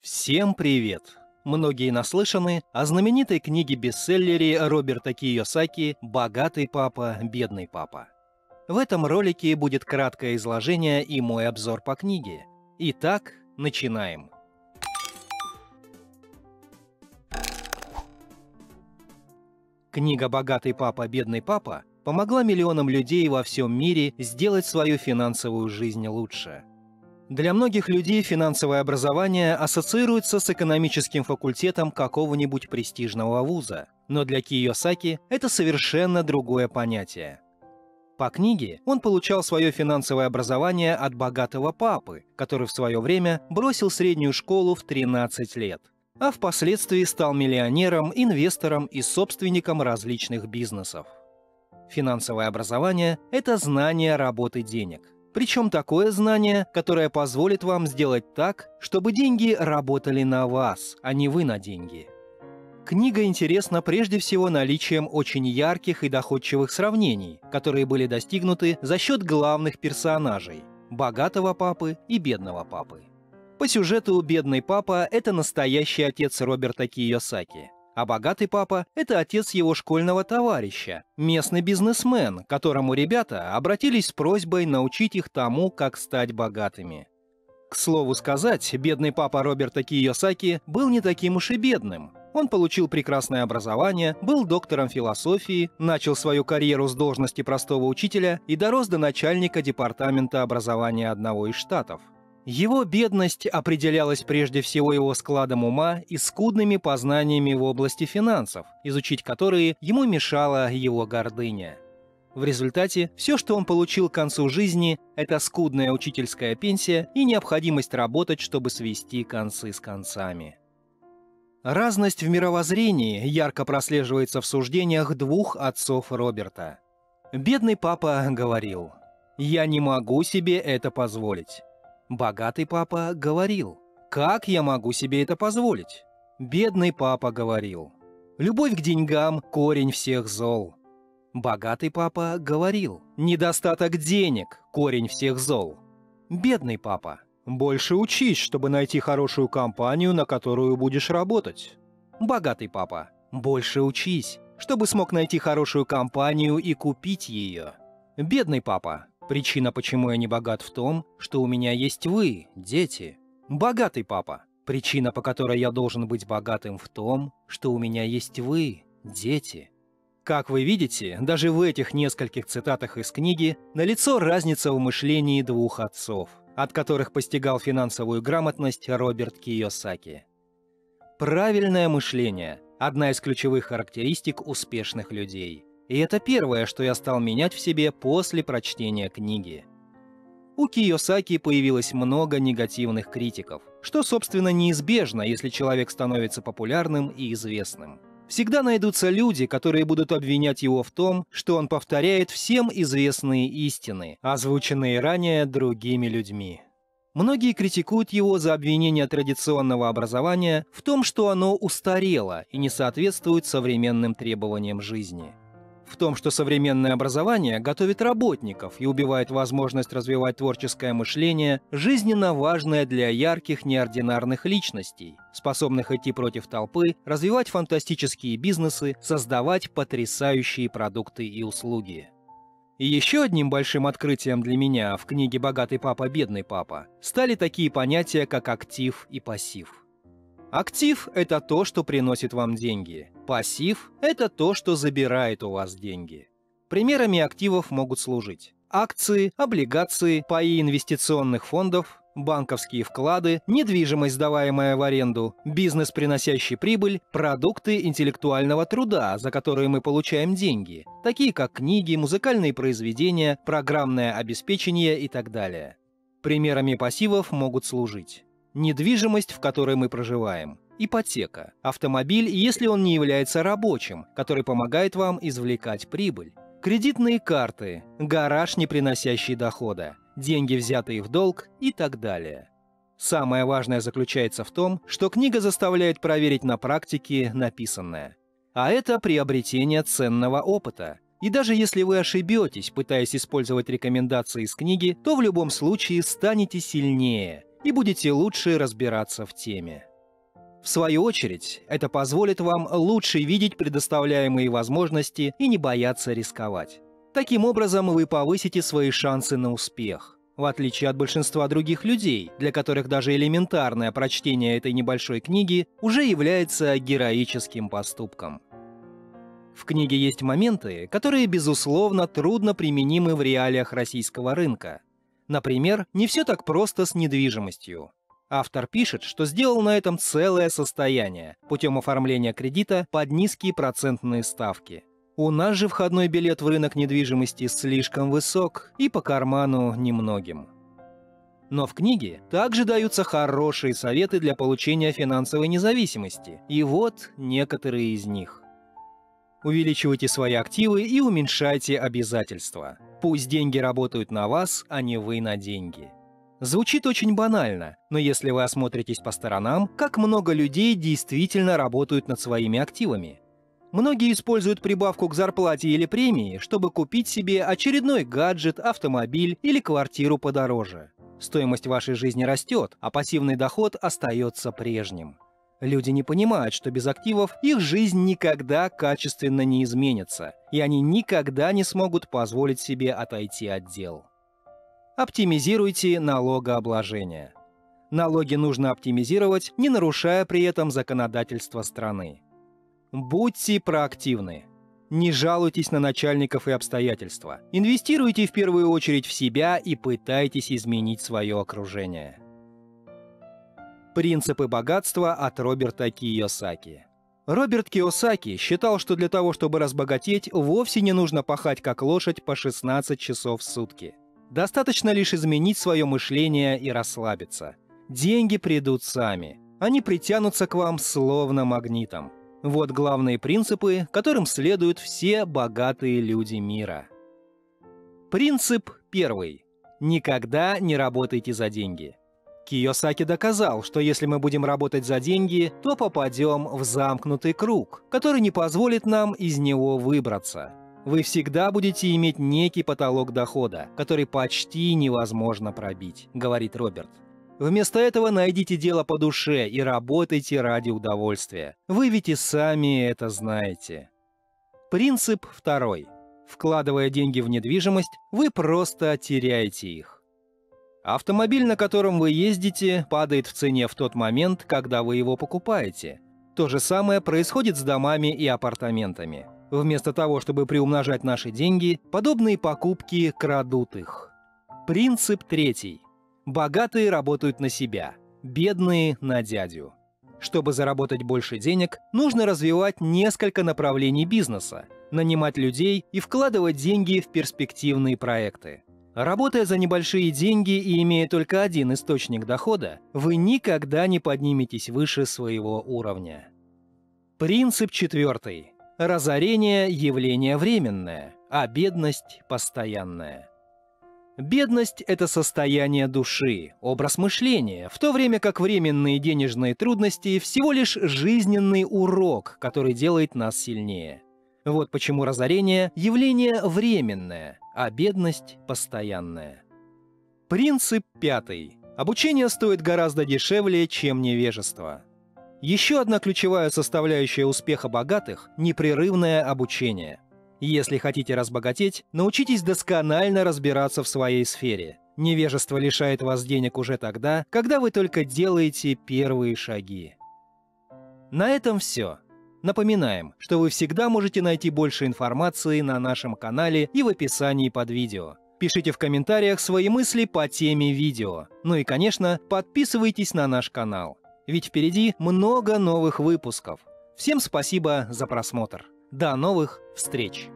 Всем привет! Многие наслышаны о знаменитой книге-бестселлере Роберта Кийосаки «Богатый папа, бедный папа». В этом ролике будет краткое изложение и мой обзор по книге. Итак, начинаем. Книга «Богатый папа, бедный папа» помогла миллионам людей во всем мире сделать свою финансовую жизнь лучше. Для многих людей финансовое образование ассоциируется с экономическим факультетом какого-нибудь престижного вуза, но для Кийосаки это совершенно другое понятие. По книге он получал свое финансовое образование от богатого папы, который в свое время бросил среднюю школу в 13 лет, а впоследствии стал миллионером, инвестором и собственником различных бизнесов. Финансовое образование – это знание работы денег. Причем такое знание, которое позволит вам сделать так, чтобы деньги работали на вас, а не вы на деньги. Книга интересна прежде всего наличием очень ярких и доходчивых сравнений, которые были достигнуты за счет главных персонажей – богатого папы и бедного папы. По сюжету бедный папа – это настоящий отец Роберта Кийосаки, а богатый папа – это отец его школьного товарища, местный бизнесмен, к которому ребята обратились с просьбой научить их тому, как стать богатыми. К слову сказать, бедный папа Роберта Кийосаки был не таким уж и бедным. Он получил прекрасное образование, был доктором философии, начал свою карьеру с должности простого учителя и дорос до начальника департамента образования одного из штатов. Его бедность определялась прежде всего его складом ума и скудными познаниями в области финансов, изучить которые ему мешала его гордыня. В результате все, что он получил к концу жизни, это скудная учительская пенсия и необходимость работать, чтобы свести концы с концами. Разность в мировоззрении ярко прослеживается в суждениях двух отцов Роберта. Бедный папа говорил: «Я не могу себе это позволить». Богатый папа говорил: «Как я могу себе это позволить?» Бедный папа говорил: «Любовь к деньгам – корень всех зол». Богатый папа говорил: «Недостаток денег – корень всех зол». Бедный папа: «Больше учись, чтобы найти хорошую компанию, на которую будешь работать». Богатый папа: «Больше учись, чтобы смог найти хорошую компанию и купить ее». Бедный папа: «Причина, почему я не богат, в том, что у меня есть вы, дети». Богатый папа: «Причина, по которой я должен быть богатым, в том, что у меня есть вы, дети». Как вы видите, даже в этих нескольких цитатах из книги налицо разница в мышлении двух отцов, от которых постигал финансовую грамотность Роберт Кийосаки. Правильное мышление – одна из ключевых характеристик успешных людей. И это первое, что я стал менять в себе после прочтения книги. У Кийосаки появилось много негативных критиков, что, собственно, неизбежно, если человек становится популярным и известным. Всегда найдутся люди, которые будут обвинять его в том, что он повторяет всем известные истины, озвученные ранее другими людьми. Многие критикуют его за обвинение традиционного образования в том, что оно устарело и не соответствует современным требованиям жизни. В том, что современное образование готовит работников и убивает возможность развивать творческое мышление, жизненно важное для ярких неординарных личностей, способных идти против толпы, развивать фантастические бизнесы, создавать потрясающие продукты и услуги. И еще одним большим открытием для меня в книге «Богатый папа, бедный папа» стали такие понятия, как актив и пассив. Актив – это то, что приносит вам деньги. Пассив – это то, что забирает у вас деньги. Примерами активов могут служить акции, облигации, паи инвестиционных фондов, банковские вклады, недвижимость, сдаваемая в аренду, бизнес, приносящий прибыль, продукты интеллектуального труда, за которые мы получаем деньги, такие как книги, музыкальные произведения, программное обеспечение и так далее. Примерами пассивов могут служить недвижимость, в которой мы проживаем, ипотека, автомобиль, если он не является рабочим, который помогает вам извлекать прибыль, кредитные карты, гараж, не приносящий дохода, деньги, взятые в долг и так далее. Самое важное заключается в том, что книга заставляет проверить на практике написанное. А это приобретение ценного опыта. И даже если вы ошибетесь, пытаясь использовать рекомендации из книги, то в любом случае станете сильнее и будете лучше разбираться в теме. В свою очередь, это позволит вам лучше видеть предоставляемые возможности и не бояться рисковать. Таким образом, вы повысите свои шансы на успех. В отличие от большинства других людей, для которых даже элементарное прочтение этой небольшой книги уже является героическим поступком. В книге есть моменты, которые, безусловно, трудно применимы в реалиях российского рынка. Например, не все так просто с недвижимостью. Автор пишет, что сделал на этом целое состояние путем оформления кредита под низкие процентные ставки. У нас же входной билет в рынок недвижимости слишком высок и по карману немногим. Но в книге также даются хорошие советы для получения финансовой независимости, и вот некоторые из них. Увеличивайте свои активы и уменьшайте обязательства. Пусть деньги работают на вас, а не вы на деньги. Звучит очень банально, но если вы осмотритесь по сторонам, как много людей действительно работают над своими активами. Многие используют прибавку к зарплате или премии, чтобы купить себе очередной гаджет, автомобиль или квартиру подороже. Стоимость вашей жизни растет, а пассивный доход остается прежним. Люди не понимают, что без активов их жизнь никогда качественно не изменится, и они никогда не смогут позволить себе отойти от дел. Оптимизируйте налогообложение. Налоги нужно оптимизировать, не нарушая при этом законодательство страны. Будьте проактивны. Не жалуйтесь на начальников и обстоятельства. Инвестируйте в первую очередь в себя и пытайтесь изменить свое окружение. Принципы богатства от Роберта Кийосаки. Роберт Кийосаки считал, что для того, чтобы разбогатеть, вовсе не нужно пахать как лошадь по 16 часов в сутки. Достаточно лишь изменить свое мышление и расслабиться. Деньги придут сами. Они притянутся к вам словно магнитом. Вот главные принципы, которым следуют все богатые люди мира. Принцип первый. Никогда не работайте за деньги. Кийосаки доказал, что если мы будем работать за деньги, то попадем в замкнутый круг, который не позволит нам из него выбраться. Вы всегда будете иметь некий потолок дохода, который почти невозможно пробить, говорит Роберт. Вместо этого найдите дело по душе и работайте ради удовольствия. Вы ведь и сами это знаете. Принцип второй. Вкладывая деньги в недвижимость, вы просто теряете их. Автомобиль, на котором вы ездите, падает в цене в тот момент, когда вы его покупаете. То же самое происходит с домами и апартаментами. Вместо того, чтобы приумножать наши деньги, подобные покупки крадут их. Принцип третий. Богатые работают на себя, бедные – на дядю. Чтобы заработать больше денег, нужно развивать несколько направлений бизнеса, нанимать людей и вкладывать деньги в перспективные проекты. Работая за небольшие деньги и имея только один источник дохода, вы никогда не подниметесь выше своего уровня. Принцип четвертый. Разорение – явление временное, а бедность – постоянная. Бедность – это состояние души, образ мышления, в то время как временные денежные трудности – всего лишь жизненный урок, который делает нас сильнее. Вот почему разорение – явление временное, а бедность – постоянная. Принцип пятый. Обучение стоит гораздо дешевле, чем невежество. Еще одна ключевая составляющая успеха богатых – непрерывное обучение. Если хотите разбогатеть, научитесь досконально разбираться в своей сфере. Невежество лишает вас денег уже тогда, когда вы только делаете первые шаги. На этом все. Напоминаем, что вы всегда можете найти больше информации на нашем канале и в описании под видео. Пишите в комментариях свои мысли по теме видео. Ну и, конечно, подписывайтесь на наш канал. Ведь впереди много новых выпусков. Всем спасибо за просмотр. До новых встреч!